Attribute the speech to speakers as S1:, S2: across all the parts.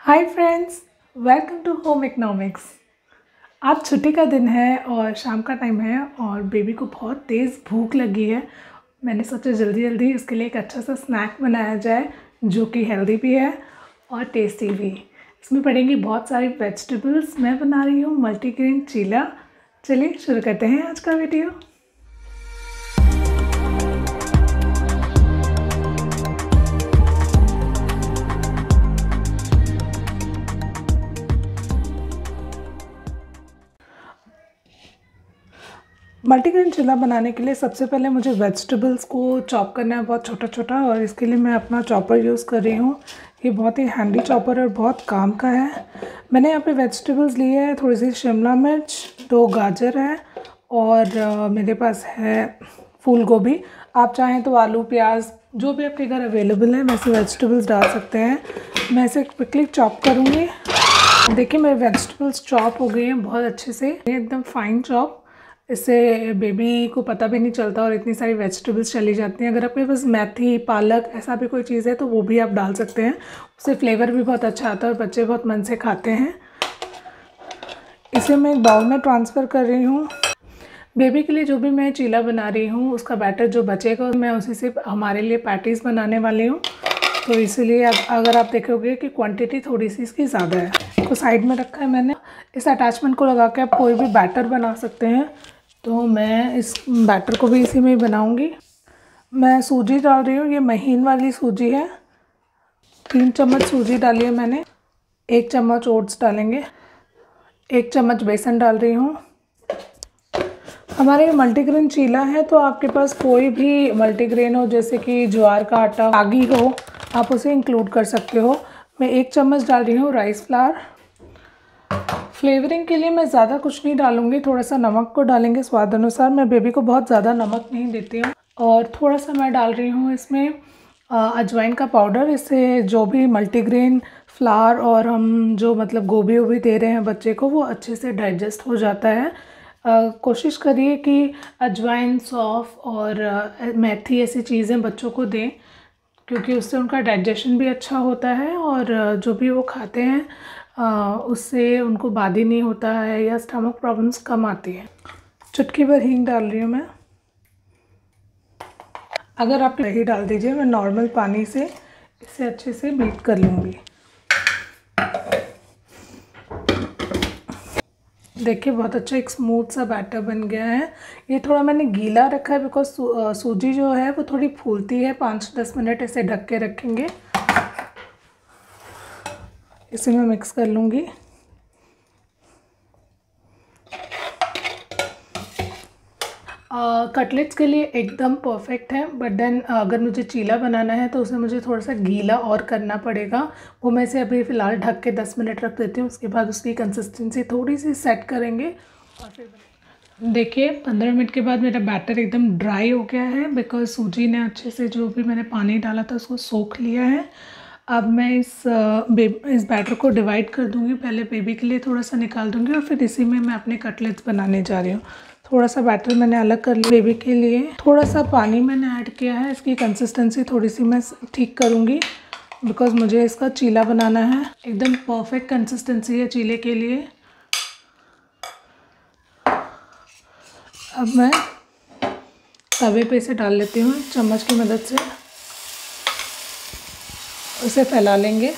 S1: Hi friends, welcome to home economics. आज छुट्टी का दिन है और शाम का टाइम है और बेबी को बहुत तेज़ भूख लगी है। मैंने सोचा जल्दी जल्दी उसके लिए एक अच्छा सा स्नैक बनाया जाए जो कि हेल्दी भी है और टेस्टी भी। इसमें पड़ेंगी बहुत सारी वेजिटेबल्स। मैं बना रही हूँ मल्टीग्रेन चीला। चलिए शुरू करते हैं आज का वीडियो। मल्टीग्रेन चीला बनाने के लिए सबसे पहले मुझे वेजिटेबल्स को चॉप करना है बहुत छोटा छोटा, और इसके लिए मैं अपना चॉपर यूज़ कर रही हूँ। ये बहुत ही हैंडी चॉपर और बहुत काम का है। मैंने यहाँ पे वेजिटेबल्स लिए हैं, थोड़ी सी शिमला मिर्च, 2 गाजर है और मेरे पास है फूल गोभी। आप चाहें तो आलू, प्याज, जो भी आपके घर अवेलेबल है वैसे वेजिटेबल्स डाल सकते हैं। मैं इसे क्विकली चॉप करूँगी। देखिए मेरे वेजिटेबल्स चॉप हो गए हैं बहुत अच्छे से, एकदम फाइन चॉप। इससे बेबी को पता भी नहीं चलता और इतनी सारी वेजिटेबल्स चली जाती हैं। अगर आपके पास मेथी, पालक ऐसा भी कोई चीज़ है तो वो भी आप डाल सकते हैं, उससे फ्लेवर भी बहुत अच्छा आता है और बच्चे बहुत मन से खाते हैं। इसे मैं एक बाउल में ट्रांसफ़र कर रही हूँ। बेबी के लिए जो भी मैं चीला बना रही हूँ उसका बैटर जो बचेगा मैं उसी से हमारे लिए पैटीज़ बनाने वाली हूँ। तो इसीलिए अगर आप देखोगे कि क्वांटिटी थोड़ी सी इसकी ज़्यादा है तो साइड में रखा है मैंने। इस अटैचमेंट को लगा के आप कोई भी बैटर बना सकते हैं। तो मैं इस बैटर को भी इसी में ही बनाऊंगी। मैं सूजी डाल रही हूँ, ये महीन वाली सूजी है। 3 चम्मच सूजी डाली है मैंने। 1 चम्मच ओट्स डालेंगे। 1 चम्मच बेसन डाल रही हूँ। हमारे मल्टीग्रेन चीला है तो आपके पास कोई भी मल्टीग्रेन हो, जैसे कि ज्वार का आटा, रागी हो, आप उसे इंक्लूड कर सकते हो। मैं 1 चम्मच डाल रही हूँ राइस फ्लावर। फ्लेवरिंग के लिए मैं ज़्यादा कुछ नहीं डालूँगी, थोड़ा सा नमक को डालेंगे स्वाद अनुसार। मैं बेबी को बहुत ज़्यादा नमक नहीं देती हूँ। और थोड़ा सा मैं डाल रही हूँ इसमें अजवाइन का पाउडर। इससे जो भी मल्टीग्रेन फ्लावर और हम जो मतलब गोभी वोभी दे रहे हैं बच्चे को वो अच्छे से डाइजेस्ट हो जाता है। कोशिश करिए कि अजवाइन, सौंफ और मेथी ऐसी चीज़ें बच्चों को दें, क्योंकि उससे उनका डाइजेशन भी अच्छा होता है और जो भी वो खाते हैं उससे उनको बादी नहीं होता है या स्टमक प्रॉब्लम्स कम आती है। चुटकी भर हींग डाल रही हूँ मैं। अगर आप दही डाल दीजिए, मैं नॉर्मल पानी से इसे अच्छे से बीट कर लूँगी। देखिए बहुत अच्छा एक स्मूथ सा बैटर बन गया है। ये थोड़ा मैंने गीला रखा है बिकॉज सूजी जो है वो थोड़ी फूलती है। 5-10 मिनट इसे ढक के रखेंगे। इसे मैं मिक्स कर लूँगी। कटलेट्स के लिए एकदम परफेक्ट है, बट देन अगर मुझे चीला बनाना है तो उसमें मुझे थोड़ा सा गीला और करना पड़ेगा। वो मैं इसे अभी फ़िलहाल ढक के 10 मिनट रख देती हूँ। उसके बाद उसकी कंसिस्टेंसी थोड़ी सी सेट करेंगे और फिर देखिए 15 मिनट के बाद मेरा बैटर एकदम ड्राई हो गया है बिकॉज सूजी ने अच्छे से जो भी मैंने पानी डाला था उसको सोख लिया है। अब मैं इस बैटर को डिवाइड कर दूँगी। पहले बेबी के लिए थोड़ा सा निकाल दूँगी और फिर इसी में मैं अपने कटलेट्स बनाने जा रही हूँ। थोड़ा सा बैटर मैंने अलग कर लिया। बेबी के लिए थोड़ा सा पानी मैंने ऐड किया है। इसकी कंसिस्टेंसी थोड़ी सी मैं ठीक करूँगी बिकॉज मुझे इसका चीला बनाना है। एकदम परफेक्ट कंसिस्टेंसी है चीले के लिए। अब मैं तवे पे इसे डाल लेती हूँ चम्मच की मदद से। उसे फैला लेंगे।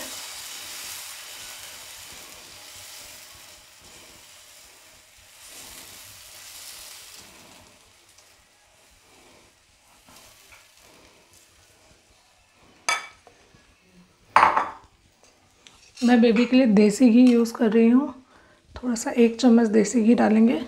S1: मैं बेबी के लिए देसी घी यूज़ कर रही हूँ। थोड़ा सा 1 चम्मच देसी घी डालेंगे।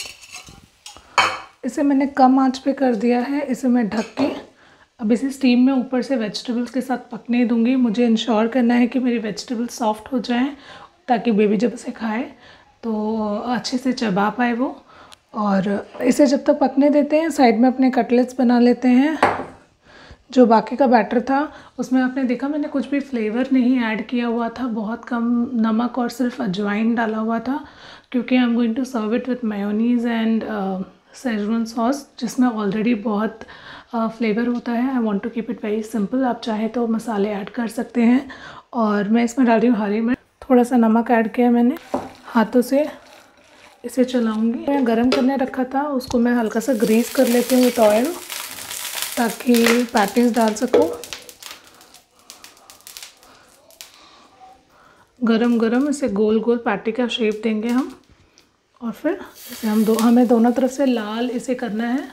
S1: इसे मैंने कम आंच पे कर दिया है। इसे मैं ढक के अब इसे स्टीम में ऊपर से वेजिटेबल्स के साथ पकने दूंगी। मुझे इंश्योर करना है कि मेरी वेजिटेबल्स सॉफ्ट हो जाएं ताकि बेबी जब इसे खाए तो अच्छे से चबा पाए वो। और इसे जब तक पकने देते हैं साइड में अपने कटलेट्स बना लेते हैं। जो बाकी का बैटर था उसमें आपने देखा मैंने कुछ भी फ्लेवर नहीं ऐड किया हुआ था, बहुत कम नमक और सिर्फ अजवाइन डाला हुआ था, क्योंकि I am going to serve it with mayonnaise and Schezwan sauce जिसमें ऑलरेडी बहुत फ्लेवर होता है। I want to keep it very simple. आप चाहे तो मसाले ऐड कर सकते हैं। और मैं इसमें डाल रही हूँ हरी मिर्च। थोड़ा सा नमक ऐड किया मैंने। हाथों से इसे चलाऊंगी। मैं गरम करने रखा था, उसको मैं हल्का सा ग्रीस कर लेती हूँ विथ ऑयल, ताकि पैटीज डाल सकूँ। गरम गरम इसे गोल गोल पैटी का शेप देंगे हम, और फिर इसे हमें दोनों तरफ से लाल इसे करना है।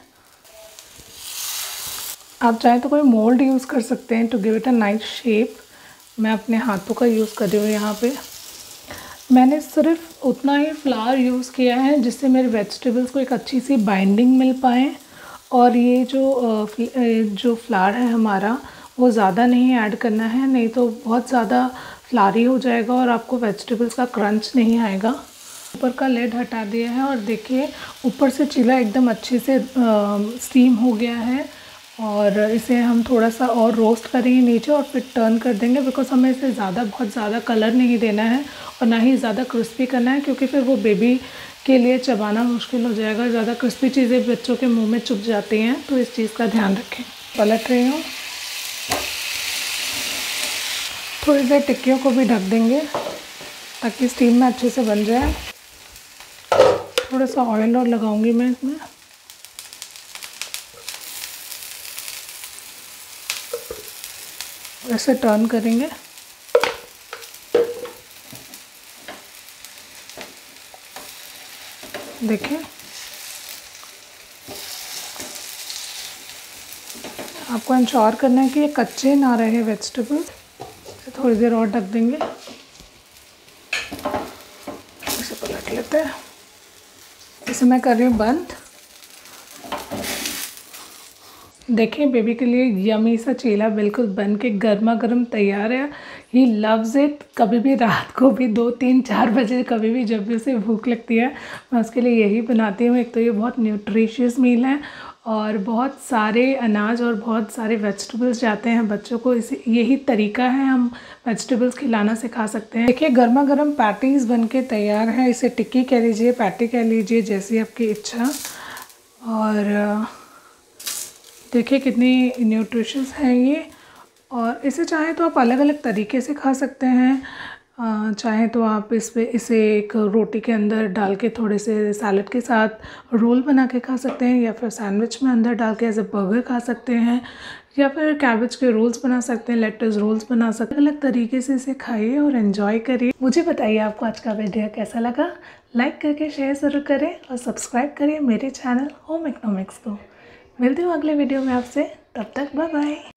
S1: आप चाहें तो कोई मोल्ड यूज़ कर सकते हैं to give it a nice shape. मैं अपने हाथों का यूज़ कर रही हूँ यहाँ पे। मैंने सिर्फ उतना ही फ्लावर यूज़ किया है जिससे मेरे वेजिटेबल्स को एक अच्छी सी बाइंडिंग मिल पाए, और ये जो फ्लावर है हमारा वो ज़्यादा नहीं ऐड करना है, नहीं तो बहुत ज़्यादा फ्लावरी हो जाएगा और आपको वेजिटेबल्स का क्रंच नहीं आएगा। ऊपर का लेड हटा दिया है और देखिए ऊपर से चीला एकदम अच्छे से स्टीम हो गया है, और इसे हम थोड़ा सा और रोस्ट करेंगे नीचे और फिर टर्न कर देंगे, बिकॉज हमें इसे बहुत ज़्यादा कलर नहीं देना है और ना ही ज़्यादा क्रिस्पी करना है, क्योंकि फिर वो बेबी के लिए चबाना मुश्किल हो जाएगा। ज़्यादा क्रिस्पी चीज़ें बच्चों के मुंह में चुभ जाती हैं, तो इस चीज़ का ध्यान रखें। पलट रही हूँ। थोड़ी देर टिक्कियों को भी ढक देंगे ताकि स्टीम में अच्छे से बन जाए। थोड़ा सा ऑयल और लगाऊंगी मैं इसमें। ऐसे टर्न करेंगे। देखिए आपको इंश्योर करना है कि ये कच्चे ना रहे वेजिटेबल। थोड़ी देर और ढक देंगे। इसे पलट लेते हैं। इसे मैं कर रही हूँ बंद। देखिए बेबी के लिए यमी सा चीला बिल्कुल बन के गर्मा गर्म तैयार है। He loves it. कभी भी रात को भी 2, 3, 4 बजे कभी भी जब भी उसे भूख लगती है मैं उसके लिए यही बनाती हूँ। एक तो ये बहुत न्यूट्रिशियस मील है और बहुत सारे अनाज और बहुत सारे वेजिटेबल्स जाते हैं बच्चों को। इसे यही तरीका है हम वेजिटेबल्स खिलाना सिखा सकते हैं। देखिए गर्मा गर्म पैटीज़ बन के तैयार है। इसे टिक्की कह लीजिए, पैटी कह लीजिए, जैसी आपकी इच्छा। और देखिए कितनी न्यूट्रिशियस है ये। और इसे चाहे तो आप अलग अलग तरीके से खा सकते हैं। चाहे तो आप इसे एक रोटी के अंदर डाल के थोड़े से सैलड के साथ रोल बना के खा सकते हैं, या फिर सैंडविच में अंदर डाल के एज ए बर्गर खा सकते हैं, या फिर कैबेज के रोल्स बना सकते हैं, लेट्स रोल्स बना सकते हैं। अलग तरीके से इसे खाइए और एंजॉय करिए। मुझे बताइए आपको आज का वीडियो कैसा लगा। लाइक करके शेयर ज़रूर करें और सब्सक्राइब करें मेरे चैनल होम इकोनॉमिक्स को। मिलती हूँ अगले वीडियो में आपसे। तब तक बाय बाय।